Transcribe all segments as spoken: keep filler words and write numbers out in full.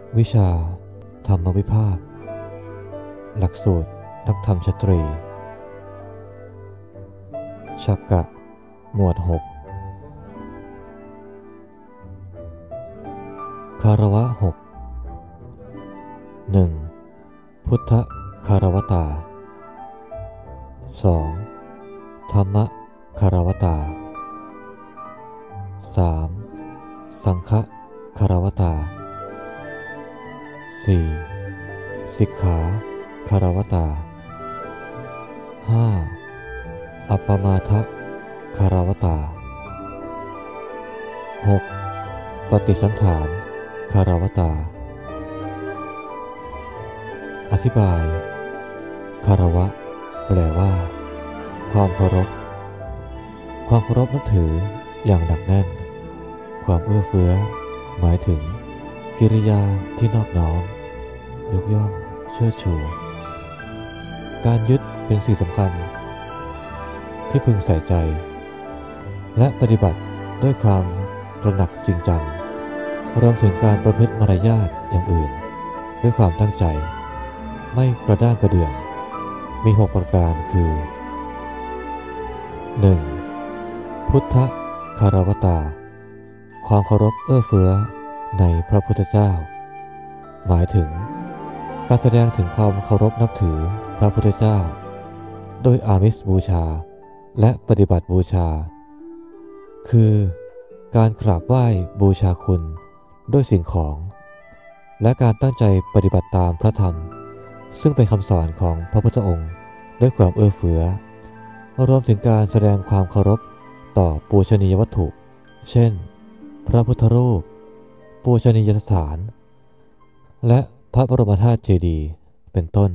วิชาธรรมวิภาคหลักสูตรนักธรรมชตรีชักกะหมวดหกคารวะหก หนึ่ง. พุทธคารวตา สอง. ธรรมคารวตา สาม. สังฆคารวตา สี่. สิกขาคารวตา ห้า. อัปปมาทคารวตา หก. ปฏิสันถานคารวตาอธิบายคารวะแปลว่าความเคารพความเคารพนับถืออย่างหนักแน่นความเอื้อเฟื้อหมายถึงกิริยาที่นอบน้อมยกย่องเชิดชูการยึดเป็นสิ่งสำคัญที่พึงใส่ใจและปฏิบัติด้วยความตระหนักจริงจังรวมถึงการประพฤติมารยาทอย่างอื่นด้วยความตั้งใจไม่กระด้างกระเดื่องมีหกประการคือ หนึ่ง. พุทธคารวตาความเคารพเอื้อเฟื้อในพระพุทธเจ้าหมายถึงการแสดงถึงความเคารพนับถือพระพุทธเจ้าโดยอามิสบูชาและปฏิบัติบูชาคือการกราบไหว้บูชาคุณด้วยสิ่งของและการตั้งใจปฏิบัติตามพระธรรมซึ่งเป็นคำสอนของพระพุทธองค์ด้วยความเอื้อเฟื้อรวมถึงการแสดงความเคารพต่อปูชนียวัตถุเช่นพระพุทธรูปปูชนียสถานและพระบรมธาตุเจดีย์เป็นต้น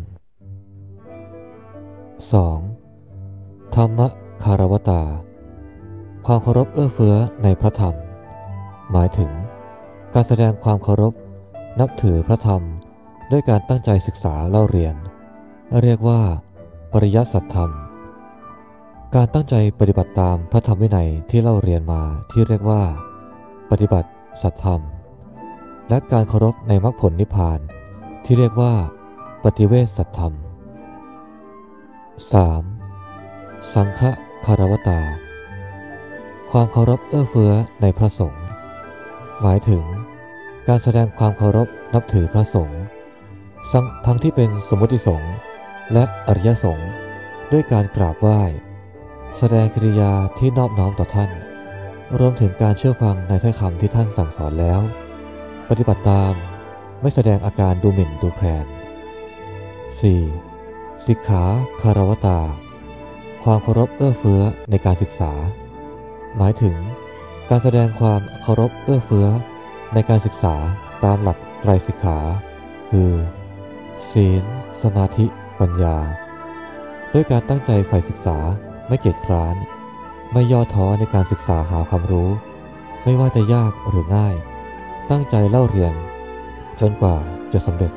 สอง. ธรรมคารวตาความเคารพเอื้อเฟื้อในพระธรรมหมายถึงการแสดงความเคารพนับถือพระธรรมด้วยการตั้งใจศึกษาเล่าเรียนเรียกว่าปริยัติสัทธรรมการตั้งใจปฏิบัติตามพระธรรมวินัยที่เล่าเรียนมาที่เรียกว่าปฏิบัติสัทธรรมและการเคารพในมรรคผลนิพพานที่เรียกว่าปฏิเวสสัทธรรม สาม. สังฆคารวตาความเคารพเอื้อเฟื้อในพระสงฆ์หมายถึงการแสดงความเคารพนับถือพระสงฆ์ทั้งที่เป็นสมมติสงฆ์และอริยสงฆ์ด้วยการกราบไหว้แสดงกิริยาที่นอบน้อมต่อท่านรวมถึงการเชื่อฟังในถ้อยคำที่ท่านสั่งสอนแล้วปฏิบัติตามไม่แสดงอาการดูหมิ่นดูแคลน สี่. สิกขาคารวตาความเคารพเอื้อเฟื้อในการศึกษาหมายถึงการแสดงความเคารพเอื้อเฟื้อในการศึกษาตามหลักไตรสิกขาคือศีลสมาธิปัญญาด้วยการตั้งใจใฝ่ศึกษาไม่เกียจคร้านไม่ย่อท้อในการศึกษาหาความรู้ไม่ว่าจะยากหรือง่ายตั้งใจเล่าเรียนจนกว่าจะสำเร็จ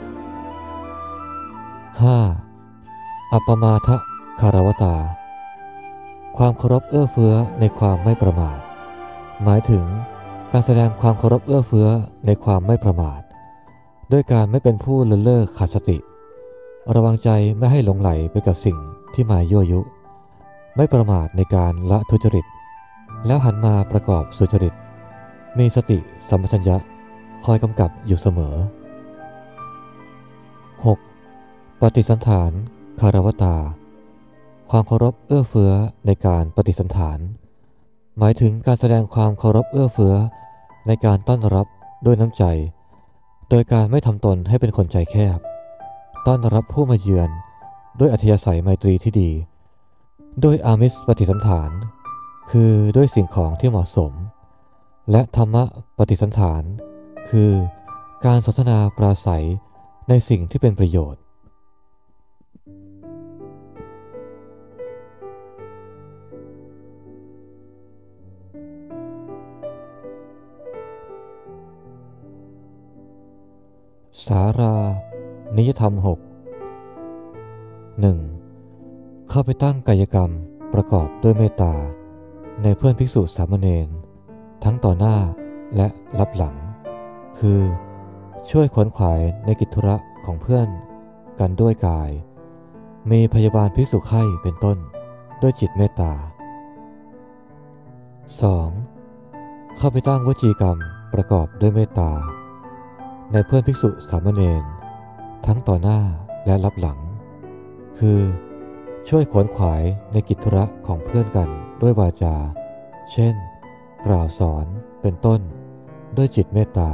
ห้า. อัปปมาทคารวตาความเคารพเอื้อเฟื้อในความไม่ประมาทหมายถึงการแสดงความเคารพเอื้อเฟื้อในความไม่ประมาทด้วยการไม่เป็นผู้เลินเล่อขาดสติระวังใจไม่ให้หลงไหลไปกับสิ่งที่มายั่วยุไม่ประมาทในการละทุจริตแล้วหันมาประกอบสุจริตมีสติสัมปชัญญะคอยกำกับอยู่เสมอ หก. ปฏิสันถานคารวตาความเคารพเอื้อเฟื้อในการปฏิสันถานหมายถึงการแสดงความเคารพเอื้อเฟื้อในการต้อนรับด้วยน้ำใจโดยการไม่ทำตนให้เป็นคนใจแคบต้อนรับผู้มาเยือนด้วยอัธยาศัยไมตรีที่ดีด้วยอามิสปฏิสันถานคือด้วยสิ่งของที่เหมาะสมและธรรมปฏิสันถานคือการสนทนาปราศัยในสิ่งที่เป็นประโยชน์ สารานิยธรรมหก หนึ่ง. เข้าไปตั้งกายกรรมประกอบด้วยเมตตาในเพื่อนภิกษุสามเณรทั้งต่อหน้าและรับหลังคือช่วยขวนขวายในกิจธุระของเพื่อนกันด้วยกายมีพยาบาลภิกษุไข้เป็นต้นด้วยจิตเมตตา สอง. เข้าไปตั้งวจีกรรมประกอบด้วยเมตตาในเพื่อนภิกษุสามเณรทั้งต่อหน้าและลับหลังคือช่วยขวนขวายในกิจธุระของเพื่อนกันด้วยวาจาเช่นกล่าวสอนเป็นต้นด้วยจิตเมตตา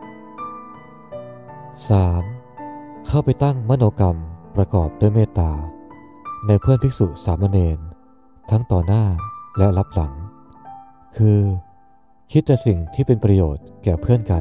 สาม. เข้าไปตั้งมโนกรรมประกอบด้วยเมตตาในเพื่อนภิกษุสามเณรทั้งต่อหน้าและลับหลังคือคิดแต่สิ่งที่เป็นประโยชน์แก่เพื่อนกัน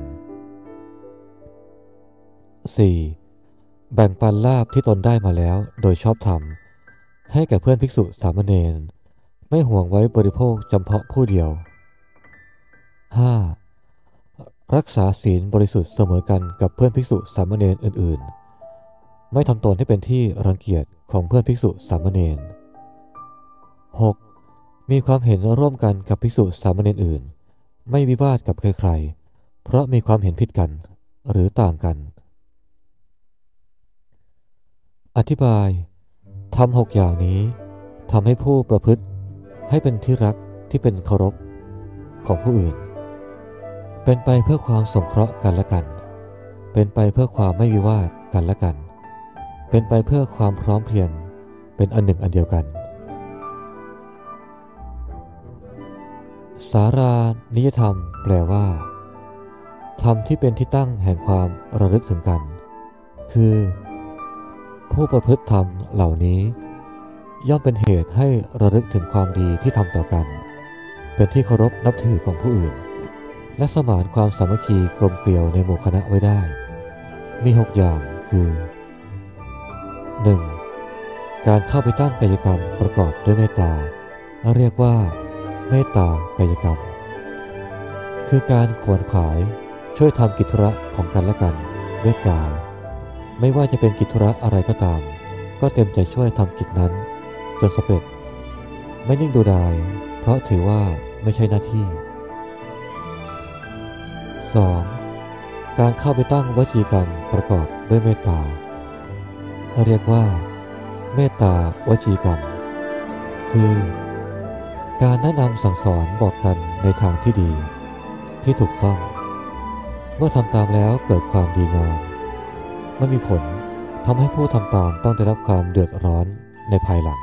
สี่. แบ่งปันลาภที่ตนได้มาแล้วโดยชอบธรรมให้แก่เพื่อนภิกษุสามเณรไม่ห่วงไว้บริโภคจำเพาะผู้เดียว ห้า. รักษาศีลบริสุทธิ์เสมอกันกับเพื่อนภิกษุสามเณรอื่นๆไม่ทำตนให้เป็นที่รังเกียจของเพื่อนภิกษุสามเณร หก. มีความเห็นร่วมกันกับภิกษุสามเณรอื่นไม่วิวาทกับใครๆเพราะมีความเห็นผิดกันหรือต่างกันอธิบายทำหกอย่างนี้ทำให้ผู้ประพฤติให้เป็นที่รักที่เป็นเคารพของผู้อื่นเป็นไปเพื่อความสงเคราะห์กันและกันเป็นไปเพื่อความไม่วิวาทกันและกันเป็นไปเพื่อความพร้อมเพรียงเป็นอันหนึ่งอันเดียวกันสารานิยธรรมแปลว่าธรรมที่เป็นที่ตั้งแห่งความระลึกถึงกันคือผู้ประพฤติธรรมเหล่านี้ย่อมเป็นเหตุให้ระลึกถึงความดีที่ทำต่อกันเป็นที่เคารพนับถือของผู้อื่นและสมานความสามัคคีกลมเกลียวในหมู่คณะไว้ได้มีหกอย่างคือ หนึ่ง. การเข้าไปตั้งกายกรรมประกอบด้วยเมตตาเรียกว่าเมตตากายกรรมคือการขวนขวายช่วยทำกิจธุระของกันและกันด้วยกายไม่ว่าจะเป็นกิจธุระอะไรก็ตามก็เต็มใจช่วยทำกิจนั้นจนสำเร็จไม่นิ่งดูดายเพราะถือว่าไม่ใช่หน้าที่ สอง. การเข้าไปตั้งวจีกรรมประกอบด้วยเมตตาเรียกว่าเมตตาวจีกรรมคือการแนะนำสั่งสอนบอกกันในทางที่ดีที่ถูกต้องเมื่อทำตามแล้วเกิดความดีงามไม่มีผลทำให้ผู้ทำตามต้องได้รับความเดือดร้อนในภายหลัง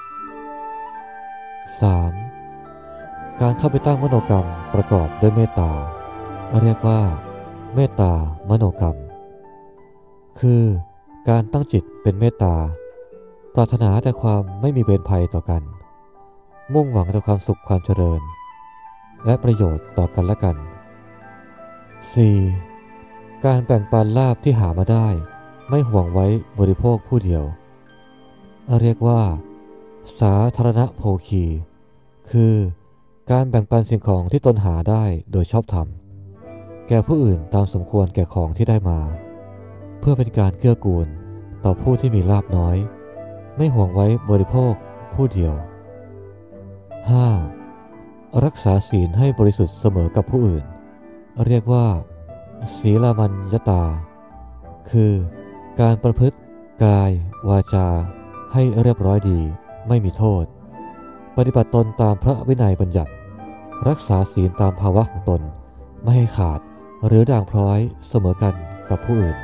สาม. การเข้าไปตั้งมโนกรรมประกอบด้วยเมตตาเรียกว่าเมตตามโนกรรมคือการตั้งจิตเป็นเมตตาปรารถนาแต่ความไม่มีเวรภัยต่อกันมุ่งหวังแต่ความสุขความเจริญและประโยชน์ต่อกันและกัน สี่. การแบ่งปันลาภที่หามาได้ไม่ห่วงไว้บริโภคผู้เดียวเรียกว่าสาธารณโภคีคือการแบ่งปันสิ่งของที่ตนหาได้โดยชอบธรรมแก่ผู้อื่นตามสมควรแก่ของที่ได้มาเพื่อเป็นการเกื้อกูลต่อผู้ที่มีลาภน้อยไม่ห่วงไว้บริโภคผู้เดียว ห้า. รักษาศีลให้บริสุทธิ์เสมอกับผู้อื่นเรียกว่าศีลมัญญตาคือการประพฤติกายวาจาให้เรียบร้อยดีไม่มีโทษปฏิบัติตนตามพระวินัยบัญญัติรักษาศีลตามภาวะของตนไม่ให้ขาดหรือด่างพร้อยเสมอกันกับผู้อื่น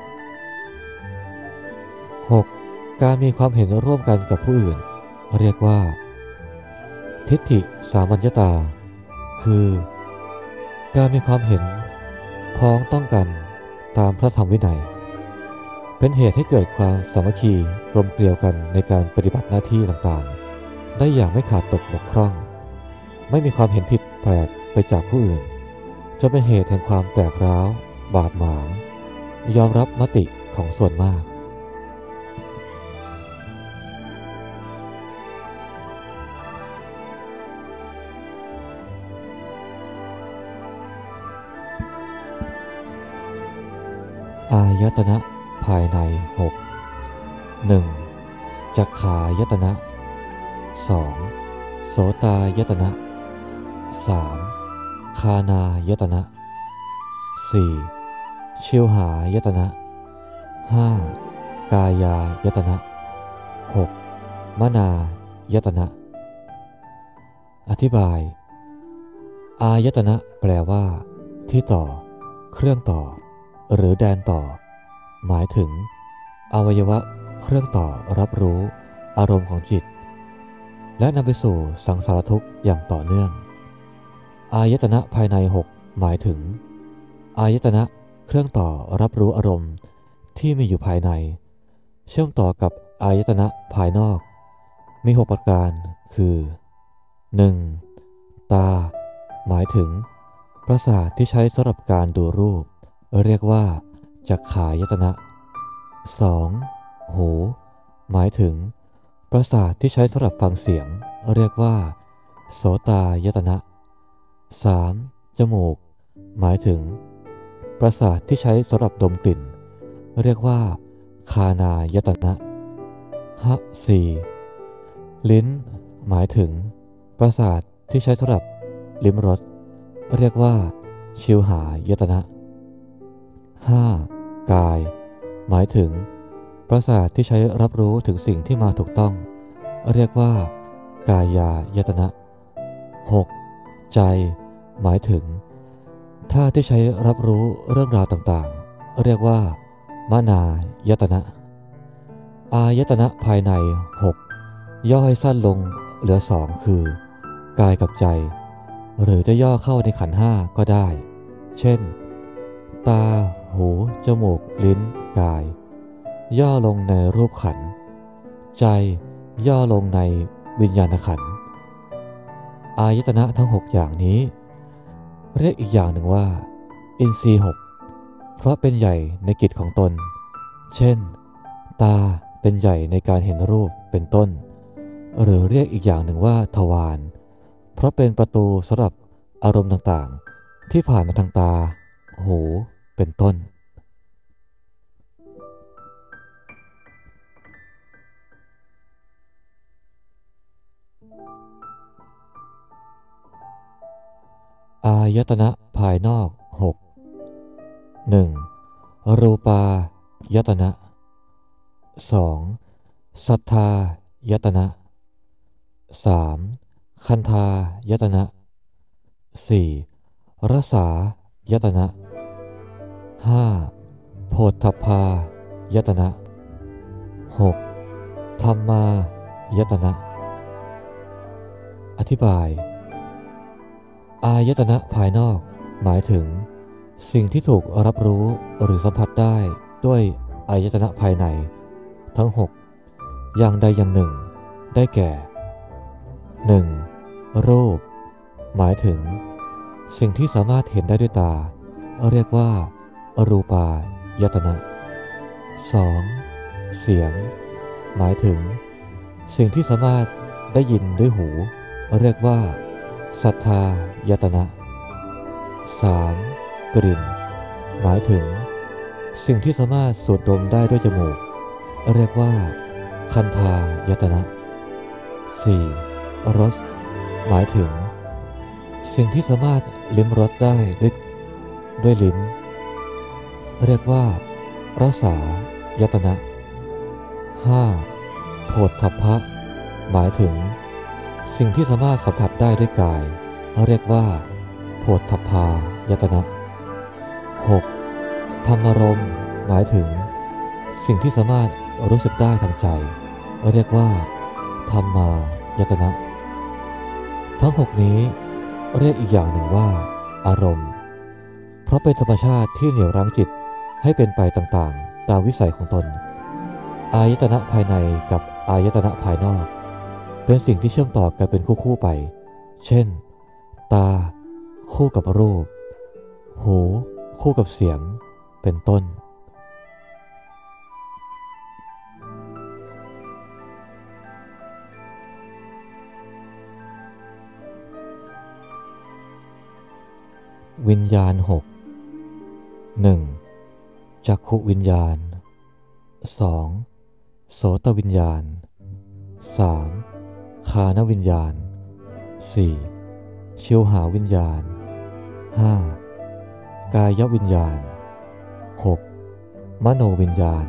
หก. การมีความเห็นร่วมกันกับผู้อื่นเรียกว่าทิฏฐิสามัญญตาคือการมีความเห็นพ้องต้องกันตามพระธรรมวินัยเป็นเหตุให้เกิดความสามัคคีกลมเกลียวกันในการปฏิบัติหน้าที่ต่างๆได้อย่างไม่ขาดตกบกพร่องไม่มีความเห็นผิดแปลกไปจากผู้อื่นจนเป็นเหตุแห่งความแตกร้าวบาดหมางยอมรับมติของส่วนมากอายตนะภายในหก หนึ่ง. จักขายตนะ สอง. โสตายตนะ สาม. คานายตนะ สี่. ชิวหายตนะ ห้ากายายตนะ หกมนายตนะอธิบายอายตนะแปลว่าที่ต่อเครื่องต่อหรือแดนต่อหมายถึงอวัยวะเครื่องต่อรับรู้อารมณ์ของจิตและนำไปสู่สังสารทุกข์อย่างต่อเนื่องอายตนะภายในหกหมายถึงอายตนะเครื่องต่อรับรู้อารมณ์ที่มีอยู่ภายในเชื่อมต่อกับอายตนะภายนอกมีหกประการคือ หนึ่ง. ตาหมายถึงประสาทที่ใช้สำหรับการดูรูปเรียกว่าจักขายตนะ สอง. หูหมายถึงประสาทที่ใช้สำหรับฟังเสียงเรียกว่าโสตายตนะ สาม. จมูกหมายถึงประสาทที่ใช้สำหรับดมกลิ่นเรียกว่าคานายตนะ ห้า. สี่. ลิ้นหมายถึงประสาทที่ใช้สำหรับลิ้มรสเรียกว่าชิวหายตนะ ห้า. กายหมายถึงประสาทที่ใช้รับรู้ถึงสิ่งที่มาถูกต้องเรียกว่ากายายตนะ หก. ใจหมายถึงท่าที่ใช้รับรู้เรื่องราวต่างๆเรียกว่ามนายตนะอายตนะภายในหกย่อให้สั้นลงเหลือสองคือกายกับใจหรือจะย่อเข้าในขันธ์ห้าก็ได้เช่นตาหูจมูกลิ้นกายย่อลงในรูปขันธ์ใจย่อลงในวิญญาณขันธ์อายตนะทั้งหกอย่างนี้เรียกอีกอย่างหนึ่งว่าอินทรีย์หกเพราะเป็นใหญ่ในกิจของตนเช่นตาเป็นใหญ่ในการเห็นรูปเป็นต้นหรือเรียกอีกอย่างหนึ่งว่าทวารเพราะเป็นประตูสำหรับอารมณ์ต่างๆที่ผ่านมาทางตาหูเป็นต้นอายตนะภายนอกหก หนึ่ง. รูปายตนะ สอง. สัทธายตนะ สาม. คันธายตนะ สี่. รสายตนะ ห้า. โผฏฐัพพายตนะ หก. ธัมมายตนะอธิบายอายตนะภายนอกหมายถึงสิ่งที่ถูกรับรู้หรือสัมผัสได้ด้วยอายตนะภายในทั้งหกอย่างใดอย่างหนึ่งได้แก่ หนึ่ง. รูปหมายถึงสิ่งที่สามารถเห็นได้ด้วยตาเรียกว่ารูปายตนะ สอง. เสียงหมายถึงสิ่งที่สามารถได้ยินด้วยหูเรียกว่าสัทธายตนะ สาม. กลิ่นหมายถึงสิ่งที่สามารถสูดดมได้ด้วยจมูกเรียกว่าคันธายตนะ สี่. รสหมายถึงสิ่งที่สามารถลิ้มรสได้ด้วยด้วยลิ้นเรียกว่ารสายตนะ ห้า. โผฏฐัพพะหมายถึงสิ่งที่สามารถสัมผัสได้ด้วยกายเรียกว่าโผฏฐัพพายตนะ หก. ธรรมารมณ์หมายถึงสิ่งที่สามารถรู้สึกได้ทางใจเรียกว่าธัมมายตนะทั้งหกนี้เรียกอีกอย่างหนึ่งว่าอารมณ์เพราะเป็นธรรมชาติที่เหนี่ยวรั้งจิตให้เป็นไปต่างๆตามวิสัยของตนอายตนะภายในกับอายตนะภายนอกเป็นสิ่งที่เชื่อมต่อกันเป็นคู่ๆไปเช่นตาคู่กับรูปหูคู่กับเสียงเป็นต้นวิญญาณหก หนึ่ง. จักขุวิญญาณ สอง. โสตวิญญาณ สาม. ฆานวิญญาณ สี่. ชิวหาวิญญาณ ห้า. กายวิญญาณมโนวิญญาณ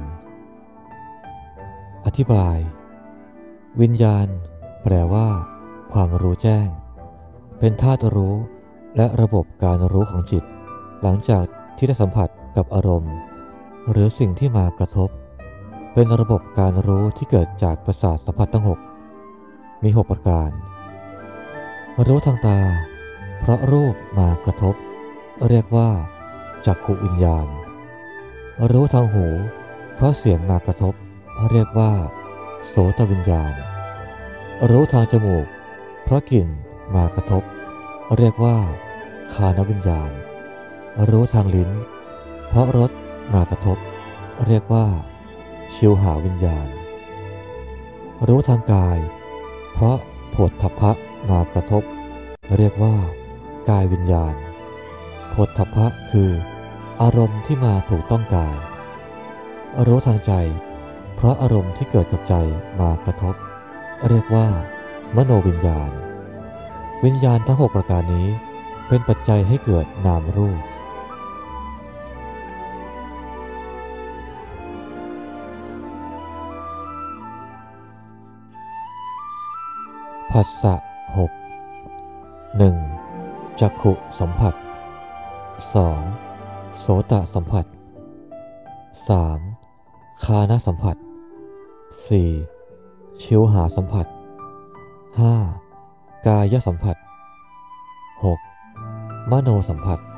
อธิบายวิญญาณแปลว่าความรู้แจ้งเป็นธาตุรู้และระบบการรู้ของจิตหลังจากที่ได้สัมผัสกับอารมณ์หรือสิ่งที่มากระทบเป็นระบบการรู้ที่เกิดจากประสาทสัมผัสทั้งหกมีหกประการรู้ทางตาเพราะรูปมากระทบเรียกว่าจักขุวิญญาณรู้ทางหูเพราะเสียงมากระทบเรียกว่าโสตวิญญาณรู้ทางจมูกเพราะกลิ่นมากระทบเรียกว่าคานวิญญาณรู้ทางลิ้นเพราะรสมากระทบเรียกว่าชิวหาวิญญาณรู้ทางกายเพราะโผฏฐัพพะมากระทบเรียกว่ากายวิญญาณโผฏฐัพพะคืออารมณ์ที่มาถูกต้องกายรู้ทางใจเพราะอารมณ์ที่เกิดกับใจมากระทบเรียกว่ามโนวิญญาณวิญญาณทั้งหกประการนี้เป็นปัจจัยให้เกิดนามรูปผัสสะหก หนึ่ง จักขุสัมผัส สอง โสตสัมผัส สาม ฆานสัมผัส สี่ ชิวหาสัมผัส ห้า กายสัมผัส หก มโนสัมผัส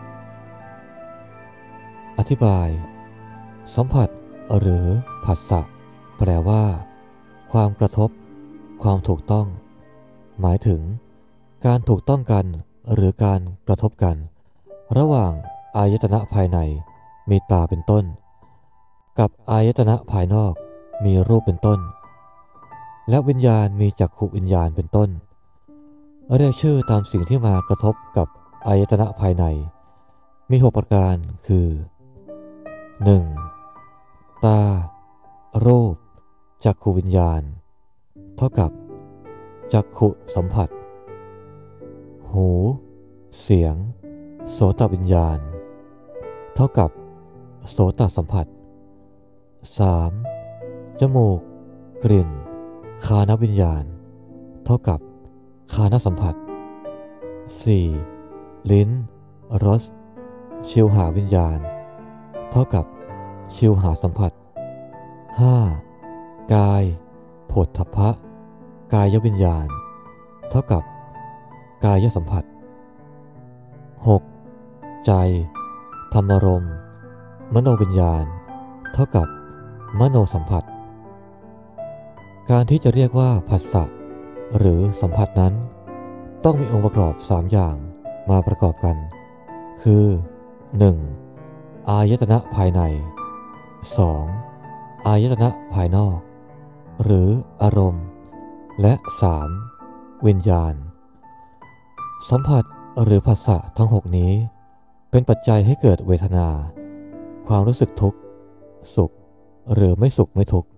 อธิบายสัมผัสหรือผัสสะแปลว่าความกระทบความถูกต้องหมายถึงการถูกต้องกันหรือการกระทบกันระหว่างอายตนะภายในมีตาเป็นต้นกับอายตนะภายนอกมีรูปเป็นต้นและวิญญาณมีจักขุวิญญาณเป็นต้นเรียกชื่อตามสิ่งที่มากระทบกับอายตนะภายในมีหกประการคือ หนึ่ง ตารูปจักขุวิญญาณเท่ากับจักขุสัมผัสหูเสียงโสตวิญญาณเท่ากับโสตสัมผัส สาม จมูกกลิ่นฆานวิญญาณเท่ากับฆานสัมผัส สี่ ลิ้นรสชิวหาวิญญาณเท่ากับชิวหาสัมผัส ห้า กายโผฏฐัพพะกายวิญญาณเท่ากับกายสัมผัส หก ใจธรรมารมณ์มโนวิญญาณเท่ากับมโนสัมผัสการที่จะเรียกว่าผัสสะหรือสัมผัสนั้นต้องมีองค์ประกอบสามอย่างมาประกอบกันคือ หนึ่ง อายตนะภายใน สอง อายตนะภายนอกหรืออารมณ์และ สาม วิญญาณสัมผัสหรือผัสสะทั้งหกนี้เป็นปัจจัยให้เกิดเวทนาความรู้สึกทุกข์สุขหรือไม่สุขไม่ทุกข์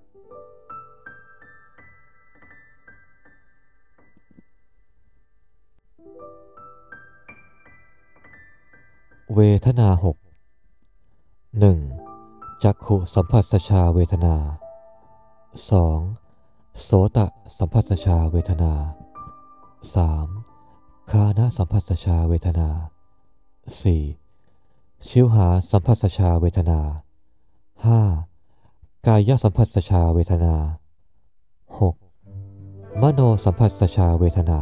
เวทนาหก หนึ่ง จักขุสัมผัสสชาเวทนา สอง โสตสัมผัสสชาเวทนา สาม ฆานสัมผัสสชาเวทนา สี่ ชิวหาสัมผัสสชาเวทนา ห้า กายสัมผัสสชาเวทนา หก มโนสัมผัสสชาเวทนา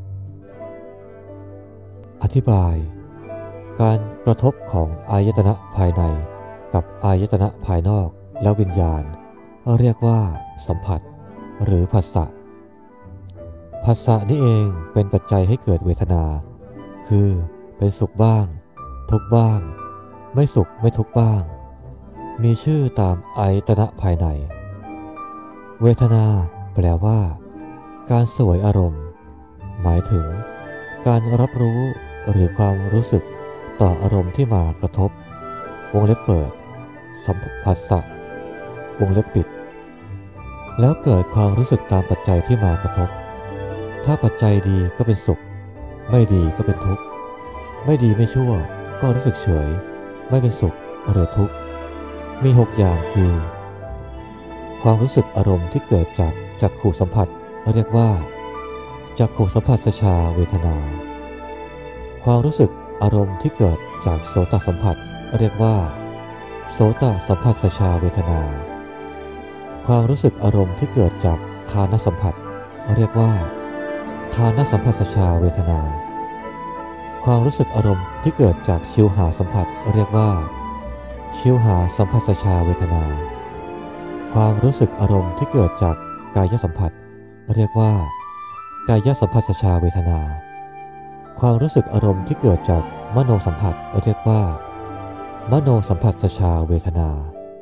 อธิบายการกระทบของอายตนะภายในกับอายตนะภายนอกและวิญญาณเรียกว่าสัมผัสหรือผัสสะผัสสะนี้เองเป็นปัจจัยให้เกิดเวทนาคือเป็นสุขบ้างทุกข์บ้างไม่สุขไม่ทุกข์บ้างมีชื่อตามอายตนะภายในเวทนาแปลว่าการสวยอารมณ์หมายถึงการรับรู้หรือความรู้สึกต่ออารมณ์ที่มากระทบวงเล็บเปิดสัมผัสสะวงเล็บปิดแล้วเกิดความรู้สึกตามปัจจัยที่มากระทบถ้าปัจจัยดีก็เป็นสุขไม่ดีก็เป็นทุกข์ไม่ดีไม่ชั่วก็รู้สึกเฉยไม่เป็นสุขหรือทุกข์มีหกอย่างคือความรู้สึกอารมณ์ที่เกิดจากจักขุสัมผัสเรียกว่าจักขุสัมผัสสชาเวทนาความรู้สึกอารมณ์ที่เกิดจากโสตสัมผัสเรียกว่าโสตสัมผัสสชาเวทนาความรู้สึกอารมณ์ที่เกิดจากคานสัมผัสเรียกว่าคานสัมผัสสชาเวทนาความรู้สึกอารมณ์ที่เกิดจากชิวหาสัมผัสเรียกว่าชิวหาสัมผัสสชาเวทนาความรู้สึกอารมณ์ที่เกิดจากกายสัมผัสเรียกว่ากายสัมผัสสชาเวทนาความรู้สึกอารมณ์ที่เกิดจากมโนสัมผัสเรียกว่ามโนสัมผัสสชาเวทนา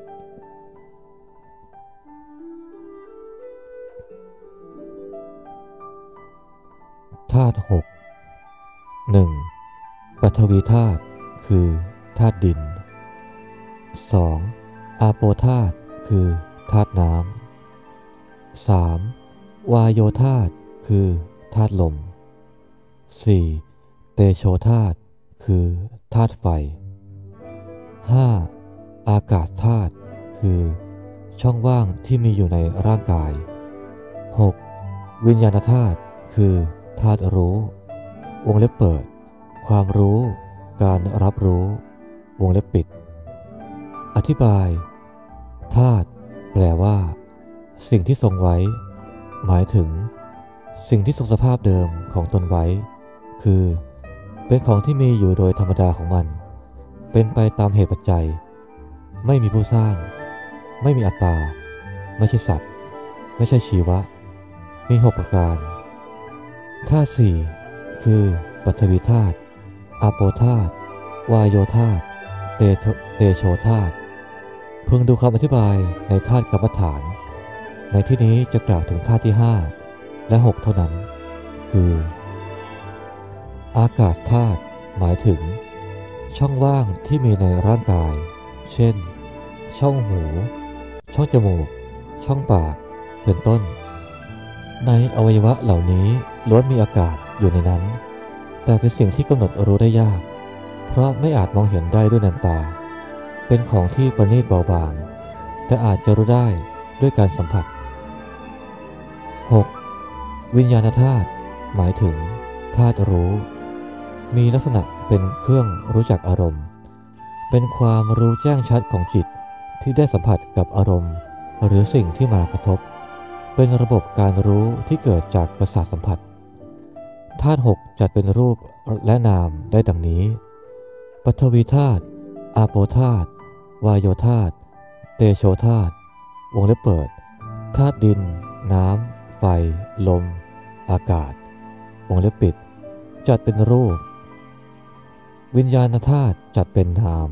ธาตุหก หนึ่ง. ปฐวีธาตุคือธาตุดิน สอง. อาโปธาตุคือธาตุน้ำ สาม. วายโยธาตุคือธาตุลม สี่. เตโชธาตุคือธาตุไฟ ห้า. อากาศธาตุคือช่องว่างที่มีอยู่ในร่างกาย หก. วิญญาณธาตุคือธาตุรู้วงเล็บเปิดความรู้การรับรู้วงเล็บปิดอธิบายธาตุแปลว่าสิ่งที่ทรงไว้หมายถึงสิ่งที่ทรงสภาพเดิมของตนไว้คือเป็นของที่มีอยู่โดยธรรมดาของมันเป็นไปตามเหตุปัจจัยไม่มีผู้สร้างไม่มีอัตตาไม่ใช่สัตว์ไม่ใช่ชีวะมีหกประการธาตุสี่คือปฐวีธาตุอาโปธาตุวายโยธาตุเตโชเตโชธาตุพึงดูคำอธิบายในธาตุกรรมฐานในที่นี้จะกล่าวถึงธาตุที่ห้าและหกเท่านั้นคืออากาศธาตุหมายถึงช่องว่างที่มีในร่างกายเช่นช่องหูช่องจมูกช่องปากเป็นต้นในอวัยวะเหล่านี้ล้วนมีอากาศอยู่ในนั้นแต่เป็นสิ่งที่กำหนดรู้ได้ยากเพราะไม่อาจมองเห็นได้ด้วยนันตาเป็นของที่ประณีตเบาบางแต่อาจจะรู้ได้ด้วยการสัมผัส หก. วิญญาณธาตุหมายถึงธาตุรู้มีลักษณะเป็นเครื่องรู้จักอารมณ์เป็นความรู้แจ้งชัดของจิตที่ได้สัมผัสกับอารมณ์หรือสิ่งที่มากระทบเป็นระบบการรู้ที่เกิดจากประสาทสัมผัสธาตุหกจัดเป็นรูปและนามได้ดังนี้ปฐวีธาตุอาโปธาตุวายโยธาตุเตโชธาตุวงเล็บเปิดธาตุดินน้ำไฟลมอากาศวงเล็บปิดจัดเป็นรูปวิญญาณธาตุจัดเป็นนาม